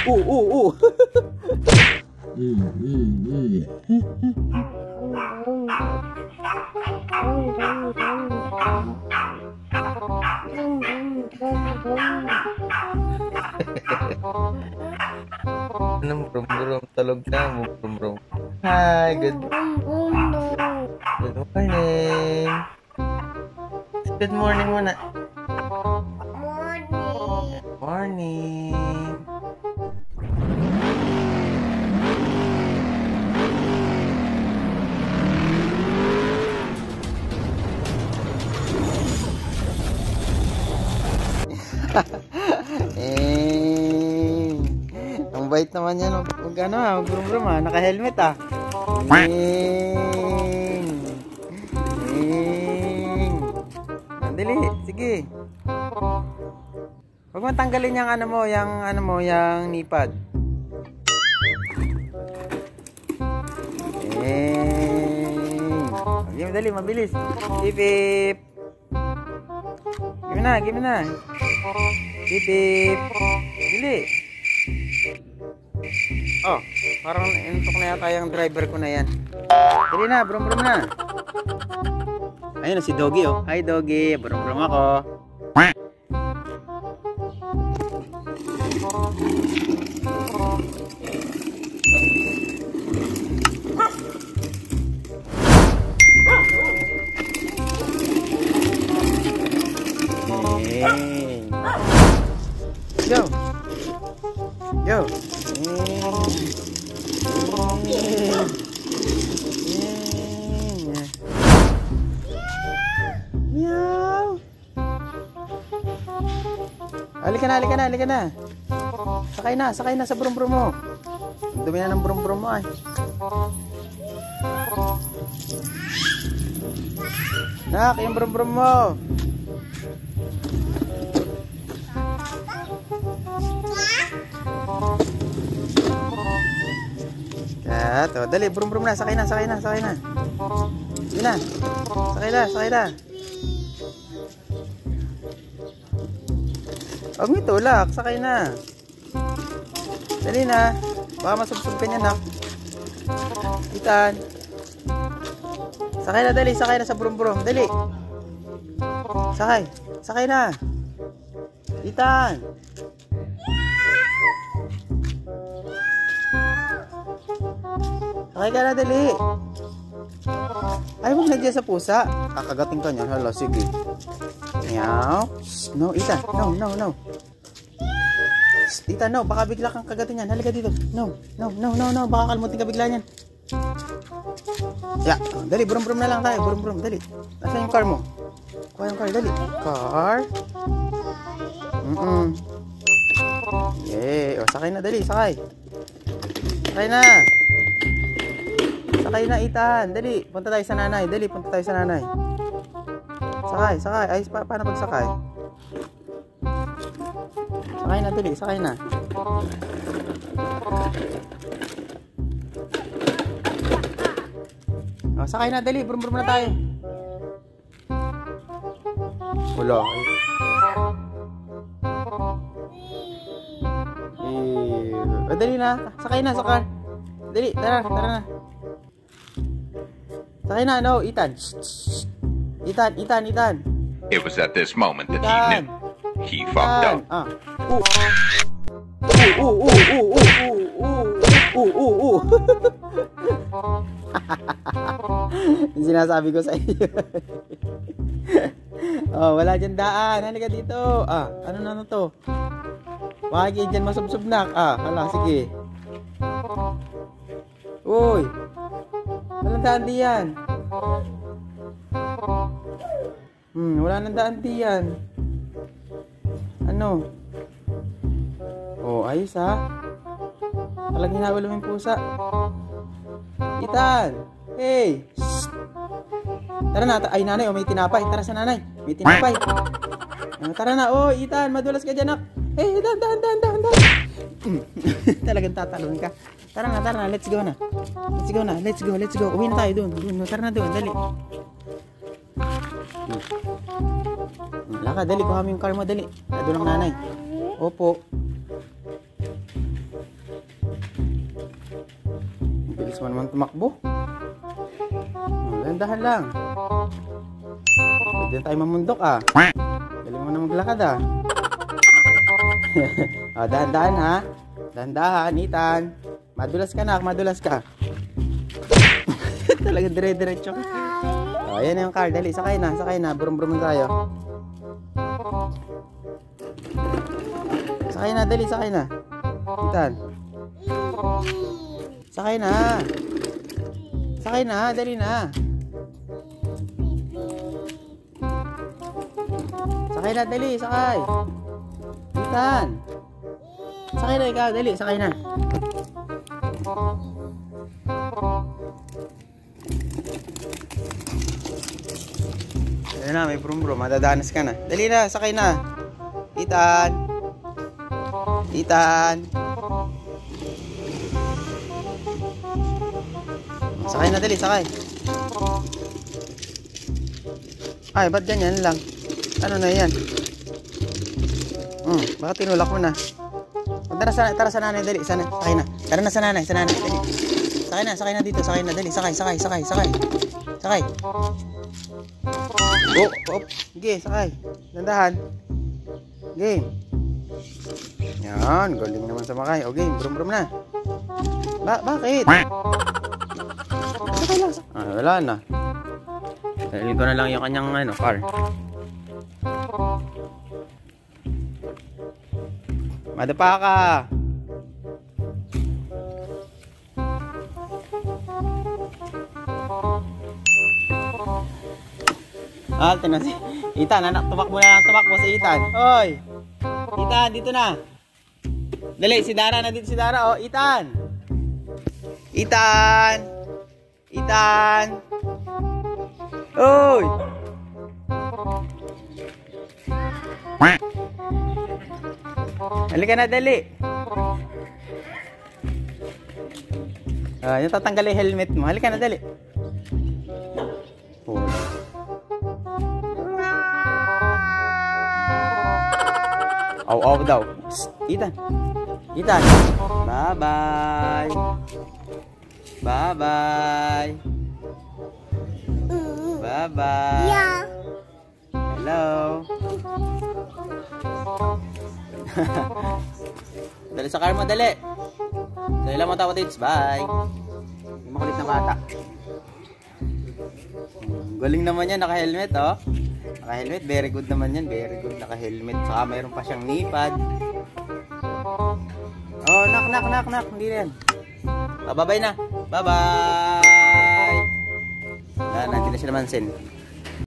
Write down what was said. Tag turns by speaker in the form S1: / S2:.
S1: Anong brum-brum? Talog na mo, brum-brum. Hi, good morning. Good morning muna. Morning.
S2: Ang bait naman yan. Huwag ano brum-brum naka-helmet Dali, sige. Huwag mo tanggalin yung yung nipad. Give me, dali, mabilis. Pip. Give me na. Pip. Dili. Oh, parang intok na yata yung driver ko na yan. Dali na, brum-brum na. Ayun na si Doggy Hi Doggy, brum-brum ako. Yo. Meow. Halika na. Sakay na sa brum-brum mo. Dumi na ng brum-brum mo ay. Nak, yung brum-brum mo. Kato, dali, brum-brum na, sakay na. Sige na. Sakay na. Huwag mo itulak, sakay na. Dali na. Baka masubsob ka niya, nak. Itan. Sakay na sa brum-brum. Dali. Sakay na. Itan. Sakay ka na, dali. Ay, huwag na dyan sa pusa. Kakagating ka niyan. Hala, sige. Meow. No, Itan. No. Itan, no. Baka bigla kang kagatin yan. Halika dito. No. Baka kalmutin ka bigla niyan. Dali. Brum-brum na lang tayo. Brum-brum. Dali. Nasaan yung car mo? Kuha yung car. Dali. Car. O, sakay na. Dali. Sakay na, Itan. Dali. Punta tayo sa nanay. Sakay. Ay, paano pagsakay? Sakay na, dali. Sakay na. Sakay na, dali. Brum-brum na tayo. Wala. Dali na. Sakay na, sakay. Dali, tara na. Sakay na, no, Itan. Itan.
S3: It was at this moment that he knew he fucked up.
S2: Yung sinasabi ko sa iyo. Wala dyan daan. Halika dito. Ano na to? Baka dyan masubsob na. Hala, sige. Uy. Walang daan diyan. Wala nang daan diyan. Ano? Ayos Talagang hinawal mo yung pusa. Itan! Hey! Shh! Tara na. Ay, nanay. May tinapay. Tara sa nanay. May tinapay. Tara na. Itan. Madulas ka dyan, nak. Hey, dahan. Talagang tatalon ka. Tara na. Let's go na. Uwi na tayo doon. Tara na doon. Dali. Laka, dali. Kuha mo yung car mo. Dali. Doon ang nanay. Opo. mo naman tumakbo. Dahan lang. Pwede tayo mamundok ah. Galing mo na maglakad ah. Dahan-dahan ha. Dahan-dahan, Ethan. Madulas ka na, madulas ka. Talaga dire-diretso ka. Ayan na yung car. Dali, sakay na. Brum-brum tayo. Sakay na, dali, sakay na. Ethan. Sakay na. Sakay na, dali na. Sakay na, dali, sakay. Ethan. Sakay na ikaw, dali, sakay na. Dali na, may brum-brum, madadanas ka na. Dali na, sakay na. Ethan. Ethan. Sakay na, dali, sakay. Ay, ba't ganyan lang? Ano na yan? Baka tinulak mo na. Tara sa nanay, dali, sana. Sakay na. Tara na sa nanay, dali. Sakay na dito, sakay na, dali. Sakay. Oh. Sige, sakay. Dandahan. Game. Yan, galing naman sa makay. O, game, brum na. Bakit? Sakay lang. Wala na. Dalhin ko na lang yung kanyang car. Madapa ka. Ito na si Ethan, anak, tumakbo si Ethan. Hoy! Ethan, dito na. Dali, si Dara na dito, si Dara. Oh, Ethan! Hoy! Halika na, dali. Yung tatanggal yung helmet mo. Halika na, dali. Oh. Aw daw. Ethan. Bye-bye. Yeah. Hello. Dali sa car mo, dali. Dali lang mo tawa tips. Bye. Yung makulit na bata. Galing naman yan, naka-helmet, oh. Naka-helmet, very good naman yan. Very good, naka-helmet. Saka mayroon pa siyang knee-pad. Oh, knock. Hindi na yan. Bye-bye na. Bye-bye. Nandiyan na sila Mansin.